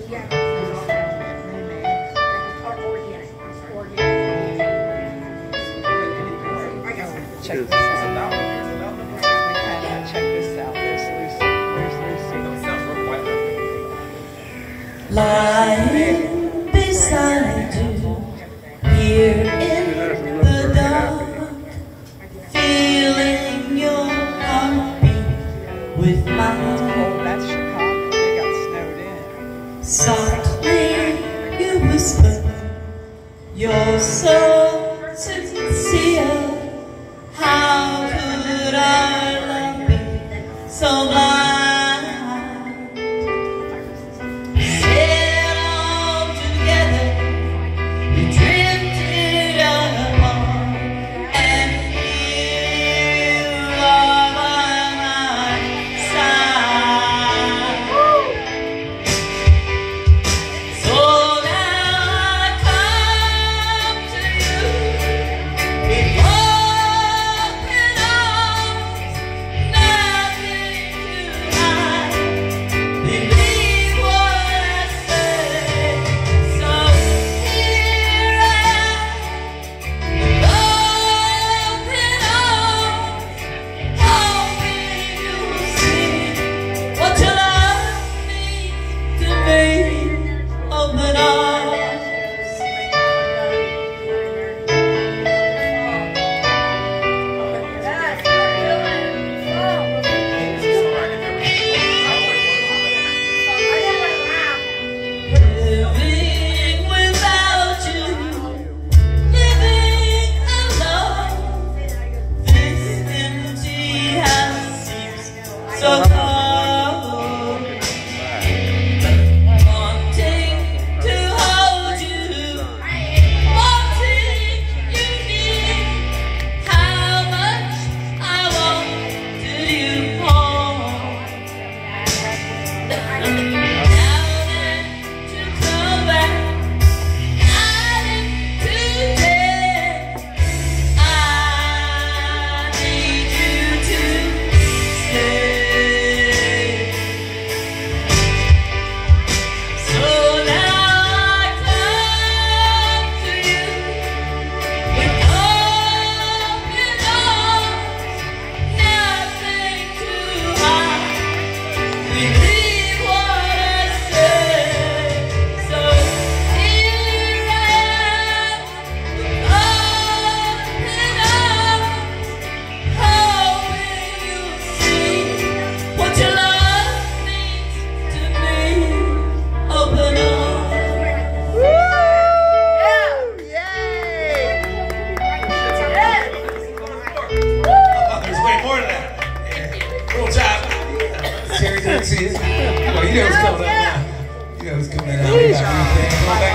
Check this out. We kind of check this out. There's Lucy. Lying beside you here in the dark, feeling your heartbeat with mine. Oh, that's Chicago. They got snowed in. Softly you whisper, you're so sincere. How could I love you so blind? Said all together, we drifted apart, and here you are by my side. So now I come to you with open arms, nothing to hide. Believe what I say. So here I am, with open arms, hoping you'll see what your love means to me. Open arms. Living without you, living alone. This empty house seems so cold. Wanting to hold you, wanting you near. How much I wanted you home. Now that you come back, night today, I need you to stay. So now I come to you with open arms, nothing to hide. Believe what I say. So here I am, open arms, hoping you'll see what your love means to me. Open arms. There's way more than that. Cool job. Terry, good to see you. You know what's coming up now. You know what's coming up now. We got everything. Go back.